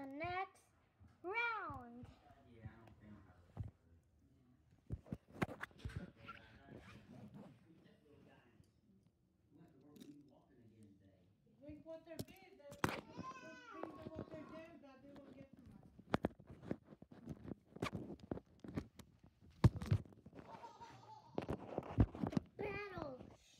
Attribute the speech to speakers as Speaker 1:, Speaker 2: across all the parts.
Speaker 1: the next round.
Speaker 2: Yeah, I don't think
Speaker 3: Drink water, babe. Bring the water there. Daddy will get mad.
Speaker 1: Battle.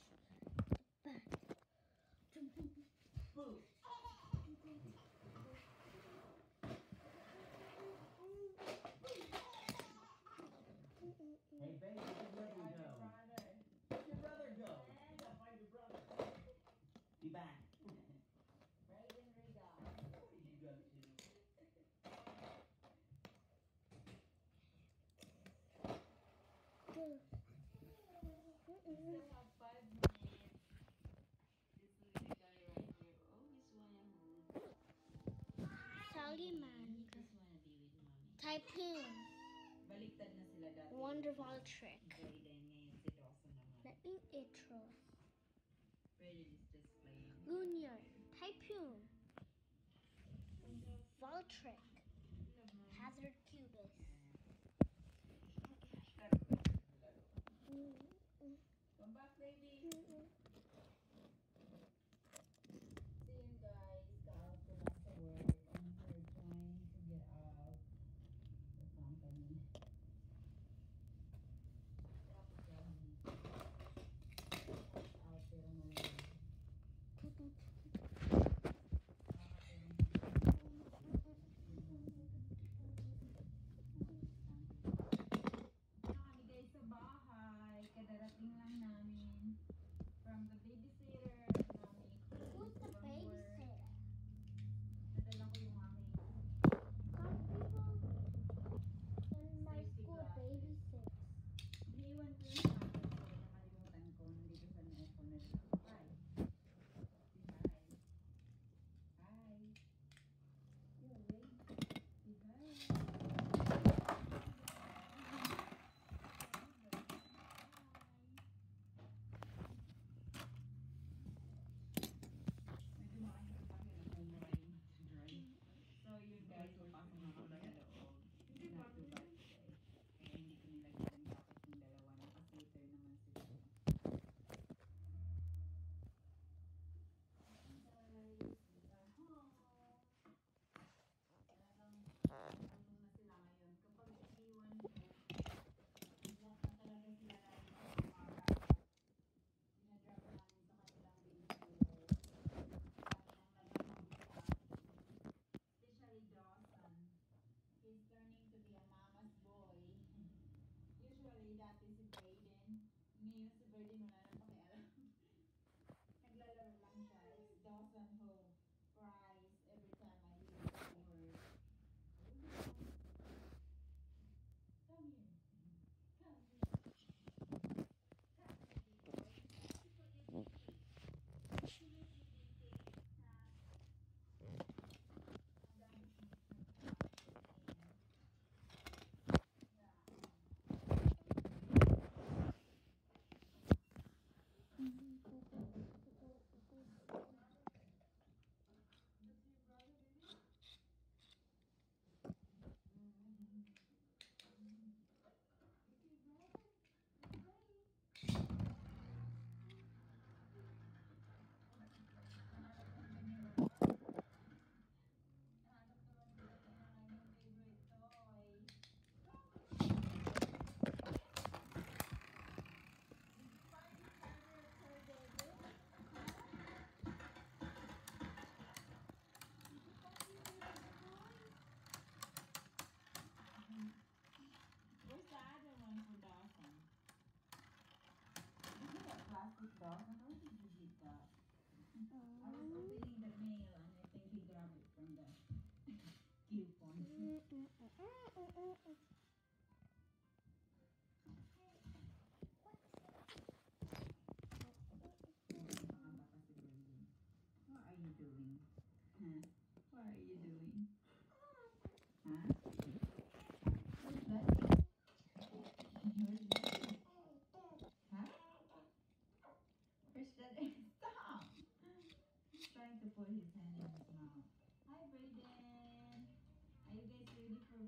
Speaker 2: Hey, baby, where'd your brother go? Where'd your brother go? You gotta find your brother. Be back.
Speaker 4: Right in regard.
Speaker 2: Where did you go to?
Speaker 4: We still have 5 minutes. This little guy right here always wanna move.
Speaker 1: Sally
Speaker 4: He
Speaker 1: Man.
Speaker 4: just wanna be with mommy.
Speaker 1: Typhoon.
Speaker 4: Baliktad na sila dati.
Speaker 1: Wonderful trick.
Speaker 4: Jayden, ngayon si Dawson naman.
Speaker 1: Let me intro.
Speaker 4: Brayden is just playing.
Speaker 1: Lunar. Typhoon. Voltric. Hazard kuebes.
Speaker 4: Come back, baby. See you guys. Got to lots of work and we're trying to get out the company. Out pero nawala. Kami guys sa bahay. Kadarating lang namin.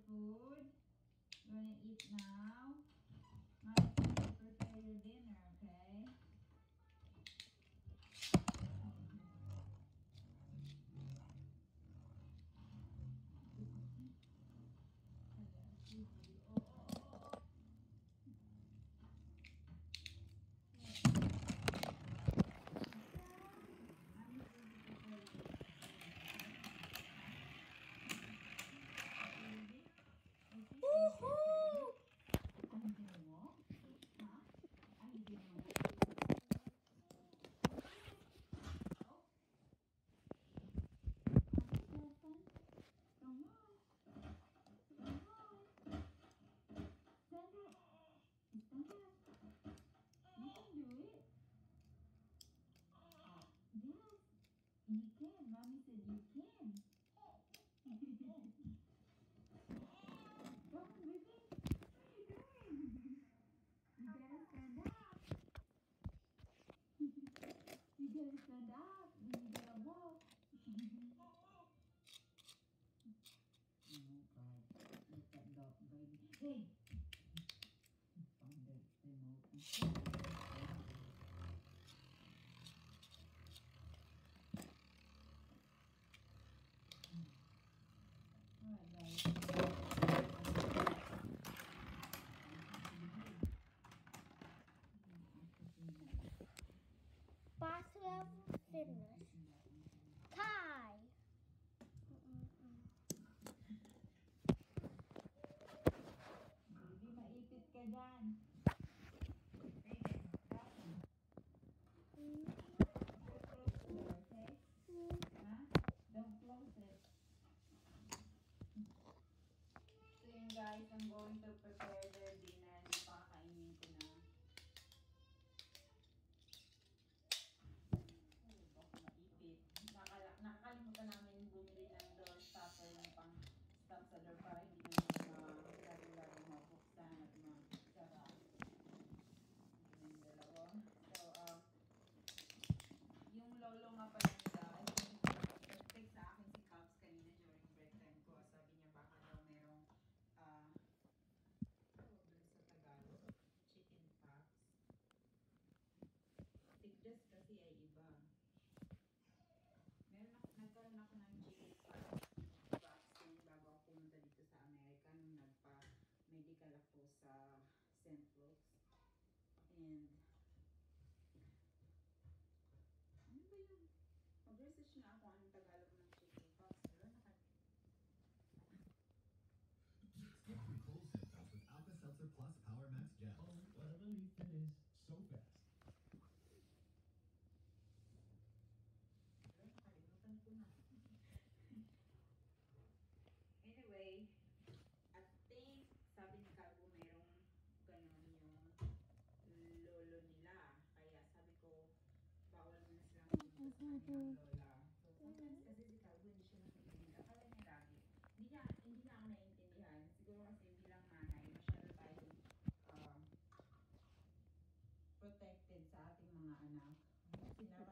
Speaker 4: food? You wanna eat now? Mommy's going to prepare your dinner, okay?
Speaker 1: Woohoo!
Speaker 4: Are you gonna walk? Huh? Are you gonna walk? Oh. Come on. Come on. Stand up. Stand up. You can do it. Yes, you can. Mommy said you can. Come on, baby. What are you doing? You gotta stand up. You gotta stand up. Then you gotta walk. Oh God, look at dog, baby. Hey! Found the remote. Alright, guys.
Speaker 1: Bottom fitness. Tie.
Speaker 4: Baby, maipit ka dyan. Baby, stop. Don't close the door, okay? Huh? Don't close it. So yun guys, I'm going to prepare their dinner. Hindi pa kakainin ko na. Oh, baka maipit. Nakakalimutan namin bumili ng door stopper ng pang stop sa door para hindi naman laro-laro mabuksan at masara. Yung dalawa. So, yung lolo nga pala nila, I think, nag-text sa akin si Cubs kanina during break time ko. Sabi niya baka daw merong, doon sa Tagalog, chicken pox. Tigdas kasi ay iba. Nagkaroon ako ng chicken pox vaccine bago ako pumunta dito sa Amerika nung nagpa-medical ako sa St. Luke's. And ano ba yun? Mag-research nga ako anong Tagalog ng chicken pox. Pero
Speaker 5: Skip through cold symptoms with Alka-Seltzer Plus Power Max Gel.
Speaker 6: Oh, what a relief it is. So fast.
Speaker 4: nakalimutan ko na. Anyway, I think sabi ni Carbo merong ganun yung lolo nila. Kaya sabi ko, bawal mo na silang pumunta sa kanyang lola. So sometimes kasi si Carbo hindi siya nakaintindihan. Akala niya lagi. Hindi niya ako naiintindihan. Siguro kasi bilang nanay, masyado tayong protected sa ating mga anak. Sinara